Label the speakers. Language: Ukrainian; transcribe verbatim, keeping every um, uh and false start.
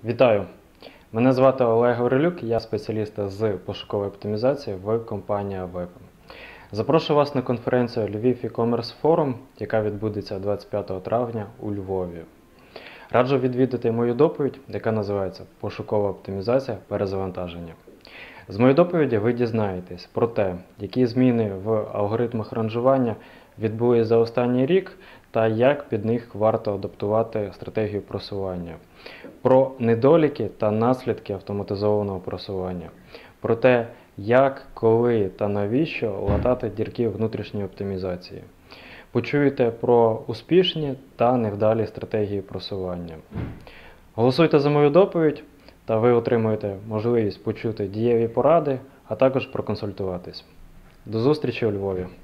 Speaker 1: Вітаю! Мене звати Олег Гаврилюк, я спеціаліст з пошукової оптимізації в компанії АВЕП. Запрошую вас на конференцію Львів e-commerce Forum, яка відбудеться двадцять п'ятого травня у Львові. Раджу відвідати мою доповідь, яка називається «Пошукова оптимізація перезавантаження». З моєї доповіді ви дізнаєтесь про те, які зміни в алгоритмах ранжування відбулись за останній рік та як під них варто адаптувати стратегію просування, про недоліки та наслідки автоматизованого просування, про те, як, коли та навіщо латати дірки внутрішньої оптимізації. Почуєте про успішні та невдалі стратегії просування. Голосуйте за мою доповідь, та ви отримуєте можливість почути дієві поради, а також проконсультуватись. До зустрічі у Львові!